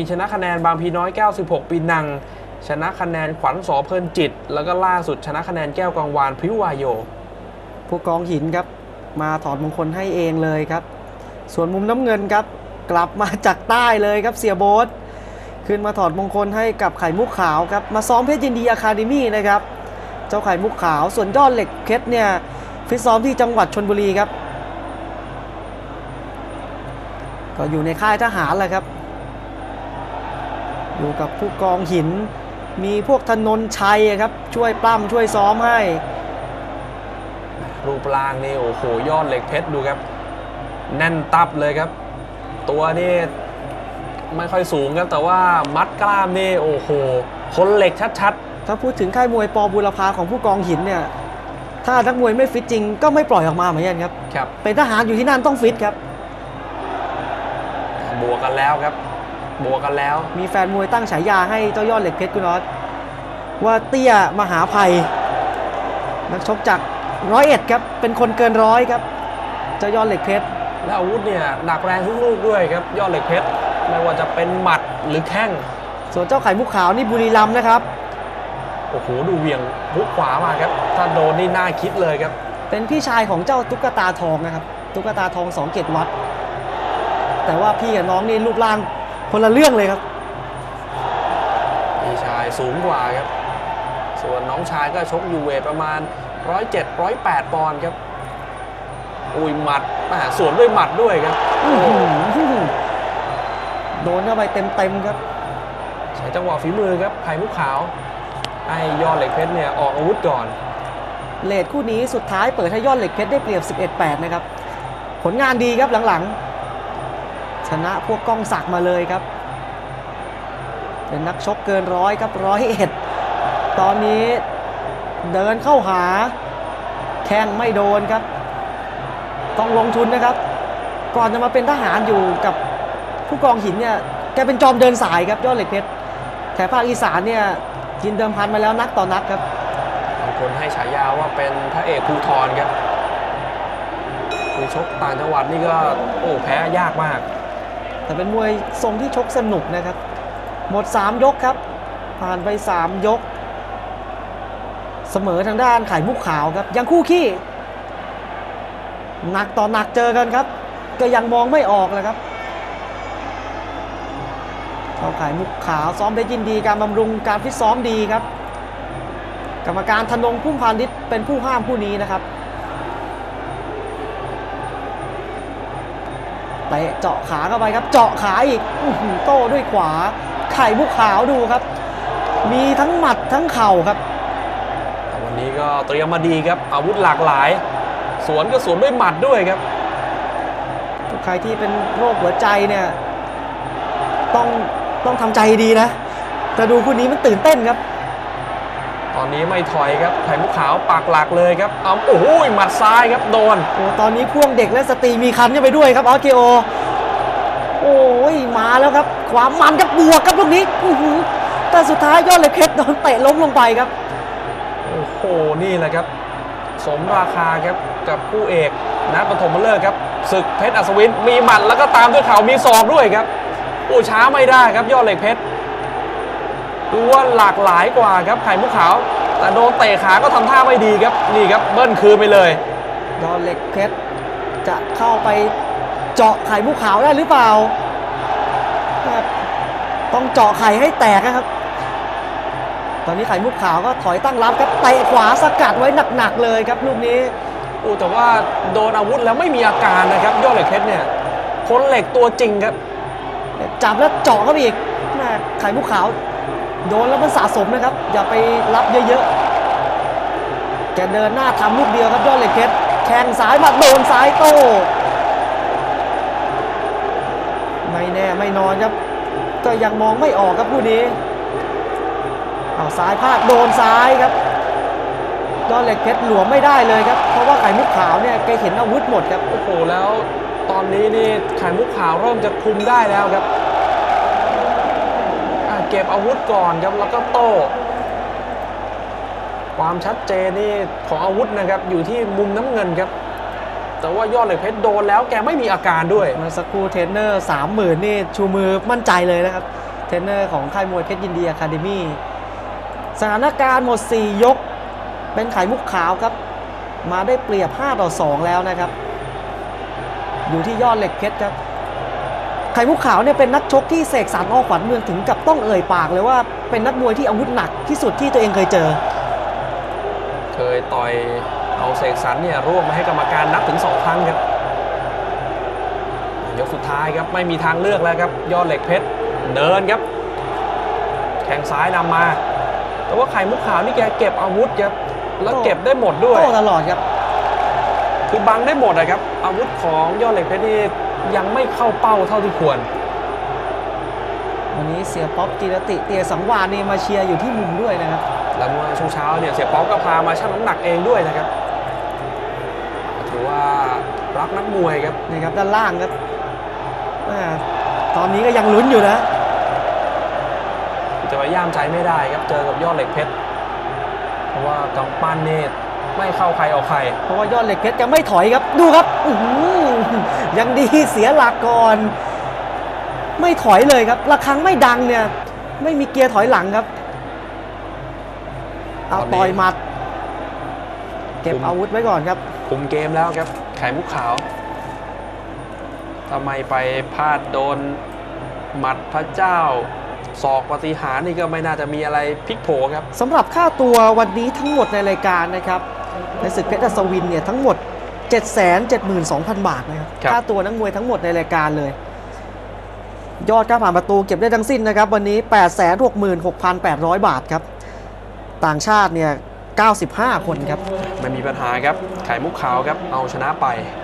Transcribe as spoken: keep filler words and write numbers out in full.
มีชนะคะแนนบางพีน้อยเก้าสิบหกปีนังชนะคะแนนขวัญสอเพลินจิตแล้วก็ล่าสุดชนะคะแนนแก้วกังวานพิวายโยผู้กองหินครับมาถอดมงคลให้เองเลยครับส่วนมุมน้ำเงินครับกลับมาจากใต้เลยครับเสียโบ๊ทขึ้นมาถอดมงคลให้กับไข่มุกขาวครับมาซ้อมเพชรยินดีอะคาเดมี่นะครับเจ้าไข่มุกขาวส่วนยอดเหล็กเพชรเนี่ยฟิตซ้อมที่จังหวัดชลบุรีครับก็อยู่ในค่ายทหารแหละครับอยู่กับผู้กองหินมีพวกธนนชัยครับช่วยปล้ำช่วยซ้อมให้รูปร่างนี่โอ้โหยอดเหล็กเพชรดูครับแน่นตับเลยครับตัวนี่ไม่ค่อยสูงครับแต่ว่ามัดกล้ามนี่โอ้โหคนเหล็กชัดๆถ้าพูดถึงค่ายมวยป.บุรพาของผู้กองหินเนี่ยถ้านักมวยไม่ฟิตจริงก็ไม่ปล่อยออกมาเหมือนกันครับครับเป็นทหารอยู่ที่นั่นต้องฟิตครับบวกกันแล้วครับบวกกันแล้วมีแฟนมวยตั้งฉายาให้เจ้ายอดเหล็กเพชรคุณน็อตว่าเตี้ยมหาภัยนักชกจากร้อยเอ็ดครับเป็นคนเกินร้อยครับเจ้ายอดเหล็กเพชรและอาวุธเนี่ยหนักแรงทุกลูกด้วยครับยอดเหล็กเพชรไม่ว่าจะเป็นหมัดหรือแข้งส่วนเจ้าไข่มุกขาวนี่บุรีรัมย์นะครับโอ้โหดูเวียงพุกขวามาครับถ้าโดนนี่น่าคิดเลยครับเป็นพี่ชายของเจ้าตุ๊กตาทองนะครับตุ๊กตาทองสองเกตวัดแต่ว่าพี่กับน้องนี่รูปร่างคนละเรื่องเลยครับพี่ชายสูงกว่าครับส่วนน้องชายก็ชกอยู่เวทประมาณหนึ่งร้อยเจ็ด หนึ่งร้อยแปดปอนด์ครับอุ้ยหมัดสวนด้วยหมัดด้วยครับโดนเข้าไปเต็มๆครับใช้จังหวะฝีมือครับไข่มุกขาวให้ยอดเหล็กเพชรเนี่ยออกอาวุธก่อนเลดคู่นี้สุดท้ายเปิดให้ยอดเหล็กเพชรได้เปรียบ สิบเอ็ดแปด นะครับผลงานดีครับหลังๆชนะพวกก้องศักดิ์มาเลยครับเป็นนักชกเกินร้อยครับร้อยเอ็ดตอนนี้เดินเข้าหาแข้งไม่โดนครับต้องลงทุนนะครับก่อนจะมาเป็นทหารอยู่กับผู้กองหินเนี่ยแกเป็นจอมเดินสายครับยอดเหล็กเพชรแถบภาคอีสานเนี่ยกินเดิมพันมาแล้วนักต่อนักครับบางคนให้ฉายาว่าเป็นพระเอกภูธรครับคือชกต่างจังหวัดนี่ก็โอ้แพ้ยากมากแต่เป็นมวยทรงที่ชกสนุกนะครับหมดสามยกครับผ่านไปสามยกเสมอทางด้านไข่มุกขาวครับยังคู่ขี้หนักต่อหนักเจอกันครับก็ยังมองไม่ออกเลยครับเขาไข่มุกขาวซ้อมได้ยินดีการบำรุงการฟิตซ้อมดีครับกรรมการธนงพุ่มพานิชเป็นผู้ห้ามผู้นี้นะครับเตะเจาะขาเข้าไปครับเจาะขาอีกโต้ด้วยขวาไข่มุกขาวดูครับมีทั้งหมัดทั้งเข่าครับวันนี้ก็เตรียมมาดีครับอาวุธหลากหลายสวนก็สวนด้วยหมัดด้วยครับใครที่เป็นโรคหัวใจเนี่ยต้องต้องทำใจดีนะแต่ดูคู่นี้มันตื่นเต้นครับตอนนี้ไม่ถอยครับไข่มุกขาวปากหลักเลยครับเอาโอ้โหหมัดซ้ายครับโดนโอ้ตอนนี้พ่วงเด็กและสตรีมีคันเข้าไปด้วยครับออสเกโอโอ้ยมาแล้วครับความมันกับบวกครับลูกนี้แต่สุดท้ายยอดเหล็กเพชรโดนเตะล้มลงไปครับโอ้โหนี่แหละครับสมราคาครับกับคู่เอกนัดปฐมฤกษ์ครับศึกเพชรอัศวินมีหมัดแล้วก็ตามด้วยเข่ามีศอกด้วยครับโอ้ช้าไม่ได้ครับยอดเหล็กเพชรดูว่าหลากหลายกว่าครับไข่มุกขาวแต่โดนเตะขาก็ทำท่าไม่ดีครับนี่ครับเบิ้ลคืนไปเลยยอดเหล็กเพชรจะเข้าไปเจาะไข่มุกขาวได้หรือเปล่าต้องเจาะไข่ให้แตกนะครับตอนนี้ไข่มุกขาวก็ถอยตั้งรับครับเตะขวาสกัดไว้หนักๆเลยครับลูกนี้โอ้แต่ว่าโดนอาวุธแล้วไม่มีอาการนะครับยอดเหล็กเพชรเนี่ยคนเหล็กตัวจริงครับจับแล้วเจาะเข้าไปอีกไข่มุกขาวโดนแล้วมันสะสมนะครับอย่าไปรับเยอะๆแกเดินหน้าทำลูกเดียวครับยอดเหล็กเพชรแข้งซ้ายมาโดนซ้ายโต้ไม่แน่ไม่นอนครับก็ยังมองไม่ออกครับคู่นี้เอาซ้ายพลาดโดนซ้ายครับยอดเหล็กเพชรหลวมไม่ได้เลยครับเพราะว่าไข่มุกขาวเนี่ยแกเห็นอาวุธหมดครับโอ้โหแล้วตอนนี้นี่ไข่มุกขาวเริ่มจะคุมได้แล้วครับเก็บอาวุธก่อนครับแล้วก็โต้ความชัดเจนนี่ของอาวุธนะครับอยู่ที่มุมน้ำเงินครับแต่ว่ายอดเหล็กเพชรโดนแล้วแกไม่มีอาการด้วยมาสักครู่เทรนเนอร์สามหมื่นนี่ชูมือมั่นใจเลยนะครับทรนเนอร์ของค่ายมวยเพชรยินดีอะคาเดมี่สถานการณ์หมดสี่ยกเป็นไข่มุกขาวครับมาได้เปรียบห้าต่อสองแล้วนะครับอยู่ที่ยอดเหล็กเพชรครับไข่มุกขาวเนี่ยเป็นนักชกที่เสกสรรอขวัญเมืองถึงกับต้องเอ่ยปากเลยว่าเป็นนักมวยที่อาวุธหนักที่สุดที่ตัวเองเคยเจอเคยต่อยเอาเสกสรรเนี่ยร่วงมาให้กรรมการนับถึงสองครั้งครับยกสุดท้ายครับไม่มีทางเลือกแล้วครับยอดเหล็กเพชรเดินครับแข้งซ้ายนำมาแต่ว่าไข่มุกขาวนี่แกเก็บอาวุธครับแล้วเก็บได้หมดด้วยโต้ตลอดครับคือบังได้หมดนะครับอาวุธของยอดเหล็กเพชรนี่ยังไม่เข้าเป้าเท่าที่ควรวันนี้เสียป๊อปกิรติเตียสังวาลนี่มาเชียร์อยู่ที่มุมด้วยนะครับแล้วเมื่อช่วงเช้าเนี่ยเสียป๊อปก็พามาชั่งน้ำหนักเองด้วยนะครับถือว่ารักนักมวยครับนี่ครับด้านล่างครับตอนนี้ก็ยังลุ้นอยู่นะจะไปย่ามใจไม่ได้ครับเจอกับยอดเหล็กเพชรเพราะว่ากำปั้นเนี่ยไม่เข้าใครออกใครเพราะว่ายอดเหล็กเพชรจะไม่ถอยครับดูครับยังดีเสียหลักก่อนไม่ถอยเลยครับระฆังไม่ดังเนี่ยไม่มีเกียร์ถอยหลังครับเอาต่อยหมัดเก็บอาวุธไว้ก่อนครับคุมเกมแล้วครับไข่มุกขาวทำไมไปพลาดโดนหมัดพระเจ้าศอกปฏิหารนี่ก็ไม่น่าจะมีอะไรพลิกโผครับสำหรับค่าตัววันนี้ทั้งหมดในรายการนะครับในศึกเพชรอัศวินเนี่ยทั้งหมด เจ็ดแสนเจ็ดหมื่นสองพัน บาทนะครับค่าตัวนักมวยทั้งหมดในรายการเลยยอดค่าผ่านประตูเก็บได้ทั้งสิ้นนะครับวันนี้ แปดแสนหกหมื่นหกพันแปดร้อย บาทครับต่างชาติเนี่ยเก้าสิบห้าคนครับไม่มีปัญหาครับไข่มุกขาวครับเอาชนะไป